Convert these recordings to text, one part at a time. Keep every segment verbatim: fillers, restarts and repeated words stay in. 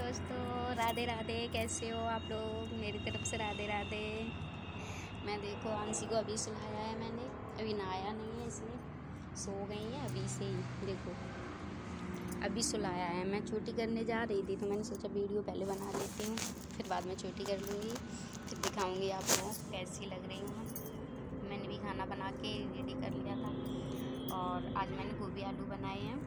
दोस्तों, राधे राधे। कैसे हो आप लोग? मेरी तरफ से राधे राधे। मैं देखो आंसी को अभी सुलाया है मैंने, अभी नहाया नहीं है इसलिए सो गई है अभी से ही। देखो अभी सुलाया है। मैं छोटी करने जा रही थी तो मैंने सोचा वीडियो पहले बना लेती हूँ, फिर बाद में छोटी कर लूँगी, फिर दिखाऊँगी आपको कैसी लग रही हूँ। मैंने भी खाना बना के रेडी कर लिया था और आज मैंने गोभी आलू बनाए हैं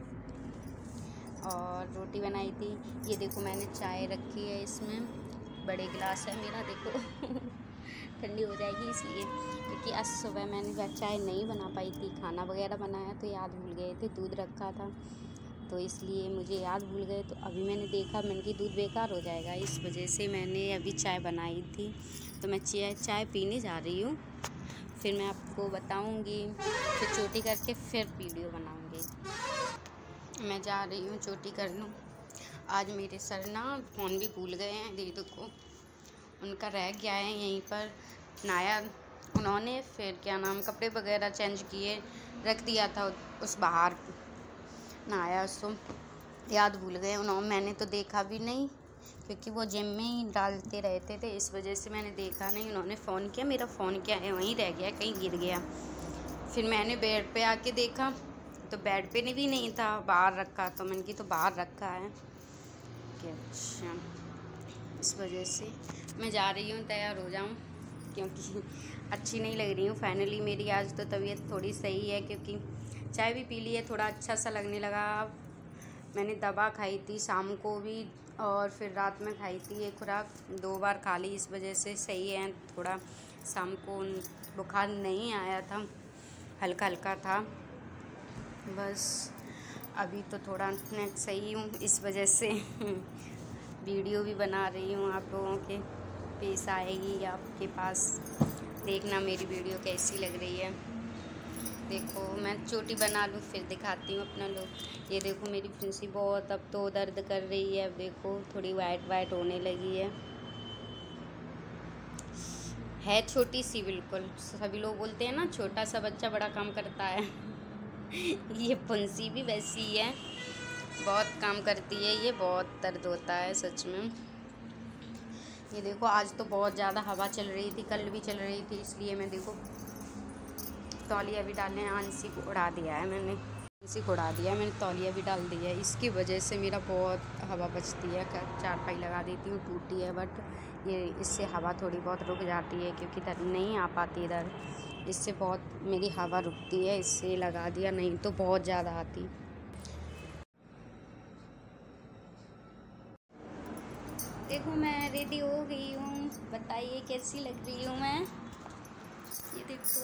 और रोटी बनाई थी। ये देखो मैंने चाय रखी है, इसमें बड़े गिलास है मेरा, देखो ठंडी हो जाएगी इसलिए, क्योंकि आज सुबह मैंने चाय नहीं बना पाई थी। खाना वगैरह बनाया तो याद भूल गए थे, दूध रखा था तो इसलिए मुझे याद भूल गए। तो अभी मैंने देखा, मैंने कि दूध बेकार हो जाएगा, इस वजह से मैंने अभी चाय बनाई थी। तो मैं चाय चाय पीने जा रही हूँ, फिर मैं आपको बताऊँगी, फिर चोटी करके फिर वीडियो बनाऊँगी। मैं जा रही हूँ चोटी कर लूँ। आज मेरे सर ना फ़ोन भी भूल गए हैं, दीदी को उनका रह गया है यहीं पर। नहाया उन्होंने, फिर क्या नाम कपड़े वगैरह चेंज किए, रख दिया था उस बाहर, नहाया उसको याद भूल गए उन्होंने। मैंने तो देखा भी नहीं क्योंकि वो जिम में ही डालते रहते थे, इस वजह से मैंने देखा नहीं। उन्होंने फ़ोन किया, मेरा फ़ोन क्या है वहीं रह गया, कहीं गिर गया। फिर मैंने बेड पे आके देखा तो बेड पे भी नहीं था, बाहर रखा, तो मैंने की तो बाहर रखा है कि अच्छा, इस वजह से मैं जा रही हूँ, तैयार हो जाऊँ क्योंकि अच्छी नहीं लग रही हूँ। फाइनली मेरी आज तो तबीयत थोड़ी सही है क्योंकि चाय भी पी ली है, थोड़ा अच्छा सा लगने लगा। मैंने दवा खाई थी शाम को भी और फिर रात में खाई थी, ये खुराक दो बार खा ली, इस वजह से सही है। थोड़ा शाम को बुखार नहीं आया था, हल्का हल्का था बस। अभी तो थोड़ा मैं सही हूँ, इस वजह से वीडियो भी बना रही हूँ, आप लोगों के पेश आएगी आपके पास। देखना मेरी वीडियो कैसी लग रही है। देखो मैं चोटी बना लूँ फिर दिखाती हूँ अपना लुक। ये देखो मेरी फिंसी बहुत अब तो दर्द कर रही है, अब देखो थोड़ी वाइट वाइट होने लगी है है छोटी सी बिल्कुल। सभी लोग बोलते हैं ना छोटा सा बच्चा बड़ा काम करता है ये फुंसी भी वैसी ही है, बहुत काम करती है ये, बहुत दर्द होता है सच में। ये देखो आज तो बहुत ज़्यादा हवा चल रही थी, कल भी चल रही थी, इसलिए मैं देखो तौलिया भी डालने आंसी को उड़ा दिया है मैंने, आंसी को उड़ा दिया है मैंने, तौलिया भी डाल दिया है। इसकी वजह से मेरा बहुत हवा बचती है, चारपाई लगा देती हूँ, टूटी है बट ये इससे हवा थोड़ी बहुत रुक जाती है क्योंकि इधर नहीं आ पाती, इधर इससे बहुत मेरी हवा रुकती है, इससे लगा दिया, नहीं तो बहुत ज़्यादा आती। देखो मैं रेडी हो गई हूँ, बताइए कैसी लग रही हूँ मैं। ये देखो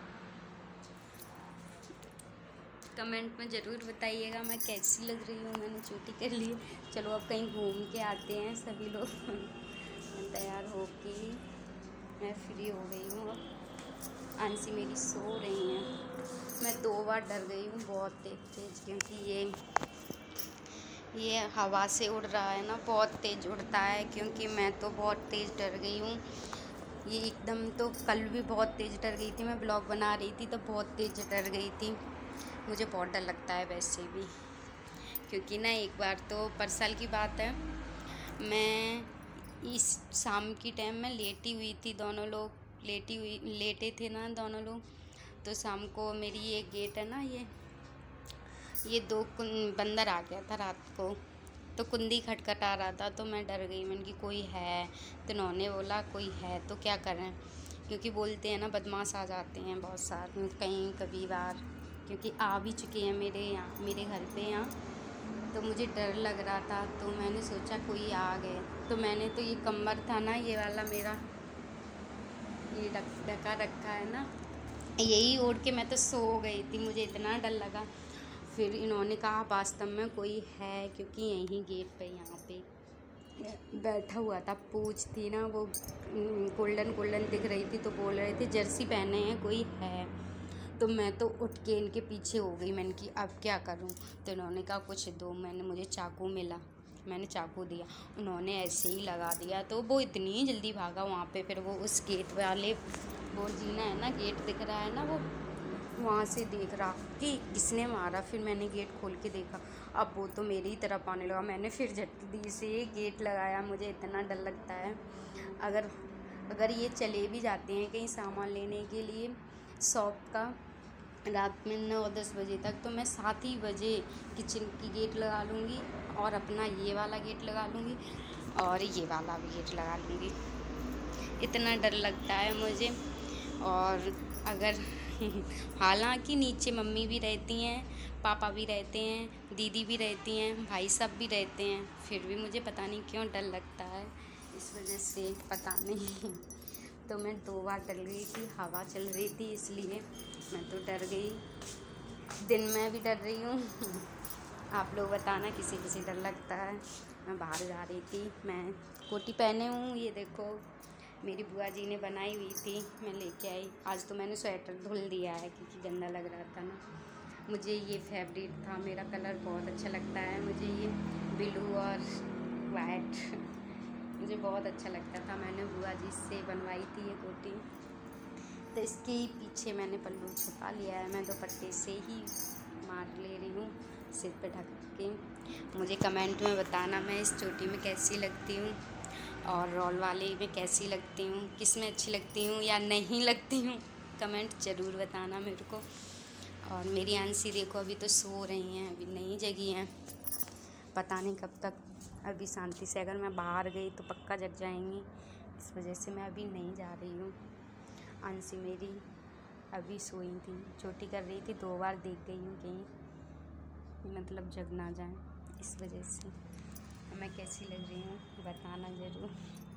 कमेंट में ज़रूर बताइएगा मैं कैसी लग रही हूँ। मैंने चोटी कर ली, चलो अब कहीं घूम के आते हैं सभी लोग मैं तैयार हो के मैं फ्री हो गई हूँ। अब आंसी मेरी सो रही हैं। मैं दो बार डर गई हूँ बहुत तेज तेज, क्योंकि ये ये हवा से उड़ रहा है ना, बहुत तेज़ उड़ता है, क्योंकि मैं तो बहुत तेज़ डर गई हूँ। ये एकदम तो कल भी बहुत तेज़ डर गई थी, मैं ब्लॉग बना रही थी तो बहुत तेज़ डर गई थी। मुझे बहुत डर लगता है वैसे भी, क्योंकि ना एक बार तो परसाल की बात है, मैं इस शाम की टाइम में लेटी हुई थी, दोनों लोग लेटी हुई लेटे थे ना दोनों लोग, तो शाम को मेरी ये गेट है ना, ये ये दो बंदर आ गया था रात को, तो कुंडी खटखटा रहा था, तो मैं डर गई। मैंने कि कोई है, तो उन्होंने बोला कोई है तो क्या करें, क्योंकि बोलते हैं ना बदमाश आ जाते हैं बहुत सारे कहीं कभी बार, क्योंकि आ भी चुके हैं मेरे यहाँ, मेरे घर पे यहाँ, तो मुझे डर लग रहा था, तो मैंने सोचा कोई आ गए, तो मैंने तो ये कम्बल था ना ये वाला मेरा, ये ढका रखा है ना, यही ओढ़ के मैं तो सो गई थी, मुझे इतना डर लगा। फिर इन्होंने कहा वास्तव में कोई है, क्योंकि यहीं गेट पे यहाँ पे बैठा हुआ था, पूछ थी ना वो गोल्डन गोल्डन दिख रही थी, तो बोल रहे थे जर्सी पहने हैं कोई है, तो मैं तो उठ के इनके पीछे हो गई। मैंने कि अब क्या करूं, तो इन्होंने कहा कुछ दो, मैंने मुझे चाकू मिला, मैंने चाकू दिया, उन्होंने ऐसे ही लगा दिया, तो वो इतनी जल्दी भागा वहाँ पे। फिर वो उस गेट वाले, वो जीना है ना, गेट दिख रहा है ना, वो वहाँ से देख रहा कि किसने मारा। फिर मैंने गेट खोल के देखा, अब वो तो मेरी ही तरफ आने लगा। मैंने फिर झटदी से गेट लगाया। मुझे इतना डर लगता है, अगर अगर ये चले भी जाते हैं कहीं सामान लेने के लिए शॉप का रात में नौ दस बजे तक, तो मैं सात ही बजे किचन की गेट लगा लूँगी और अपना ये वाला गेट लगा लूँगी और ये वाला भी गेट लगा लूँगी। इतना डर लगता है मुझे। और अगर हालांकि नीचे मम्मी भी रहती हैं, पापा भी रहते हैं, दीदी भी रहती हैं, भाई सब भी रहते हैं, फिर भी मुझे पता नहीं क्यों डर लगता है। इस वजह से पता नहीं तो मैं दो बार डर गई थी, हवा चल रही थी इसलिए मैं तो डर गई। दिन में भी डर रही हूँ। आप लोग बताना किसी किसी डर लगता है। मैं बाहर जा रही थी, मैं कोटी पहने हूँ, ये देखो मेरी बुआ जी ने बनाई हुई थी, मैं लेके आई। आज तो मैंने स्वेटर धुल दिया है क्योंकि गंदा लग रहा था ना। मुझे ये फेवरेट था, मेरा कलर बहुत अच्छा लगता है। मुझे ये ब्लू और वाइट मुझे बहुत अच्छा लगता था। मैंने बुआ जी से बनवाई थी ये कोटी, तो इसके पीछे मैंने पल्लू छुपा लिया है। मैं दुपट्टे से ही मार ले रही हूँ सिर पे ढक के। मुझे कमेंट में बताना मैं इस चोटी में कैसी लगती हूँ और रॉल वाले में कैसी लगती हूँ, किस में अच्छी लगती हूँ या नहीं लगती हूँ, कमेंट ज़रूर बताना मेरे को। और मेरी आंसी देखो अभी तो सो रही हैं, अभी नहीं जगी हैं, पता नहीं कब तक। अभी शांति से अगर मैं बाहर गई तो पक्का जग जाएंगी, इस वजह से मैं अभी नहीं जा रही हूँ। आंसी मेरी अभी सोई थी, चोटी कर रही थी, दो बार देख गई हूँ कहीं मतलब जग ना जाए, इस वजह से। मैं कैसी लग रही हूँ बताना ज़रूर।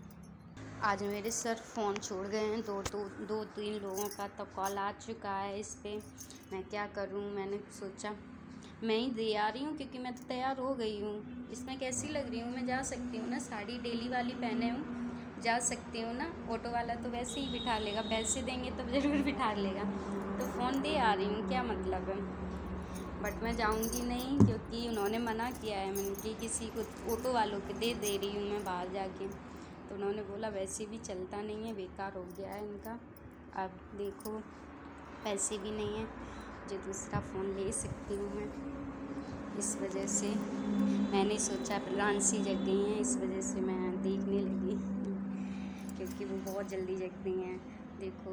आज मेरे सर फ़ोन छोड़ गए हैं, दो दो दो तीन लोगों का तो कॉल आ चुका है इस पर। मैं क्या करूँ, मैंने सोचा मैं ही दे आ रही हूँ क्योंकि मैं तो तैयार हो गई हूँ। इसमें कैसी लग रही हूँ, मैं जा सकती हूँ ना, साड़ी डेली वाली पहने हूँ, जा सकती हूँ ना। ऑटो वाला तो वैसे ही बिठा लेगा, पैसे देंगे तो ज़रूर बिठा लेगा, तो फ़ोन दे आ रही हूँ, क्या मतलब है। बट मैं जाऊंगी नहीं क्योंकि उन्होंने मना किया है। मैंने कि किसी को ऑटो वालों के दे दे रही हूँ मैं बाहर जाके, तो उन्होंने बोला वैसे भी चलता नहीं है, बेकार हो गया है इनका। अब देखो पैसे भी नहीं हैं जो दूसरा फ़ोन ले सकती हूँ मैं, इस वजह से मैंने सोचा रांसी जग गई हैं, इस वजह से मैं देखने लगी क्योंकि वो बहुत जल्दी जगती हैं। देखो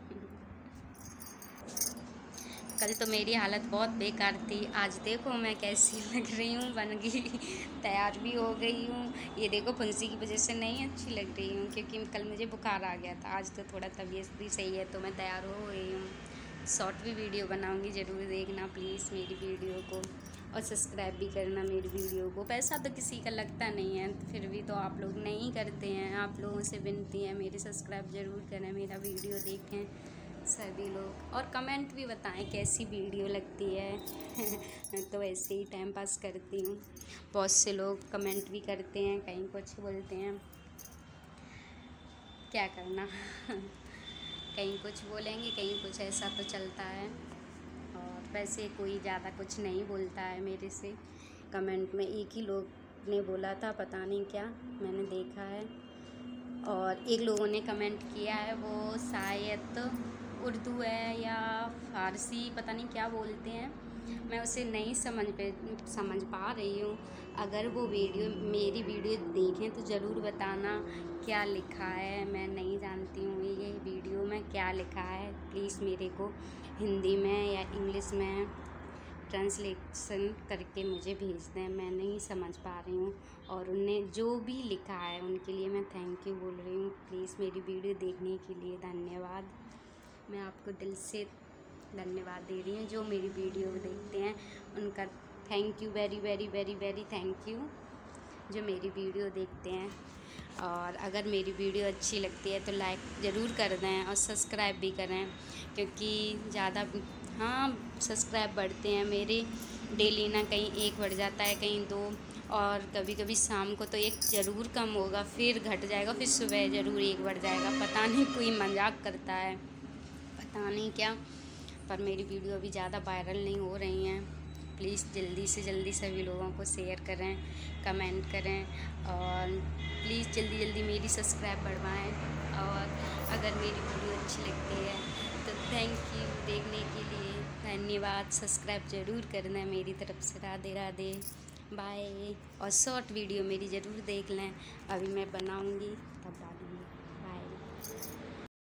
कल तो मेरी हालत बहुत बेकार थी, आज देखो मैं कैसी लग रही हूँ, बन गई, तैयार भी हो गई हूँ। ये देखो फुंसी की वजह से नहीं अच्छी लग रही हूँ क्योंकि कल मुझे बुखार आ गया था, आज तो थोड़ा तबीयत भी सही है तो मैं तैयार हो गई हूँ। शॉर्ट भी वीडियो बनाऊँगी, ज़रूर देखना प्लीज़ मेरी वीडियो को और सब्सक्राइब भी करना मेरी वीडियो को। पैसा तो किसी का लगता नहीं है, फिर भी तो आप लोग नहीं करते हैं। आप लोगों से विनती है मेरी सब्सक्राइब ज़रूर करें, मेरा वीडियो देखें सभी लोग और कमेंट भी बताएं कैसी वीडियो लगती है। मैं तो ऐसे ही टाइम पास करती हूँ। बहुत से लोग कमेंट भी करते हैं, कहीं कुछ बोलते हैं, क्या करना। कहीं कुछ बोलेंगे, कहीं कुछ, ऐसा तो चलता है। और वैसे कोई ज़्यादा कुछ नहीं बोलता है मेरे से। कमेंट में एक ही लोग ने बोला था, पता नहीं क्या, मैंने देखा है। और एक लोगों ने कमेंट किया है, वो शायद उर्दू है या फ़ारसी, पता नहीं क्या बोलते हैं, मैं उसे नहीं समझ पे समझ पा रही हूँ। अगर वो वीडियो मेरी वीडियो देखें तो ज़रूर बताना क्या लिखा है, मैं नहीं जानती हूँ ये वीडियो में क्या लिखा है। प्लीज़ मेरे को हिंदी में या इंग्लिश में ट्रांसलेशन करके मुझे भेज दें, मैं नहीं समझ पा रही हूँ। और उनने जो भी लिखा है उनके लिए मैं थैंक यू बोल रही हूँ। प्लीज़ मेरी वीडियो देखने के लिए धन्यवाद। मैं आपको दिल से धन्यवाद दे रही हूँ, जो मेरी वीडियो देखते हैं उनका thank you, very very very very thank you, जो मेरी वीडियो देखते हैं। और अगर मेरी वीडियो अच्छी लगती है तो लाइक ज़रूर कर दें और सब्सक्राइब भी करें, क्योंकि ज़्यादा हाँ सब्सक्राइब बढ़ते हैं मेरे डेली ना, कहीं एक बढ़ जाता है, कहीं दो, और कभी कभी शाम को तो एक ज़रूर कम होगा, फिर घट जाएगा, फिर सुबह ज़रूर एक बढ़ जाएगा। पता नहीं कोई मजाक करता है, पता नहीं क्या, पर मेरी वीडियो अभी ज़्यादा वायरल नहीं हो रही हैं। प्लीज़ जल्दी से जल्दी सभी लोगों को शेयर करें, कमेंट करें और प्लीज़ जल्दी जल्दी मेरी सब्सक्राइब बढ़वाएं। और अगर मेरी वीडियो अच्छी लगती है तो थैंक यू देखने के लिए। धन्यवाद। सब्सक्राइब ज़रूर करना मेरी तरफ से। राधे राधे, बाय। और शॉर्ट वीडियो मेरी ज़रूर देख लें, अभी मैं बनाऊँगी तब डालूँगी।